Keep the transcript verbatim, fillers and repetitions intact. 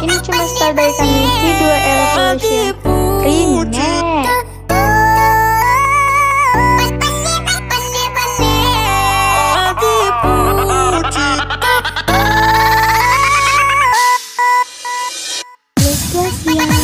Ini cuma style dari kami V dua Evolution Remake. Yes, yes, yes.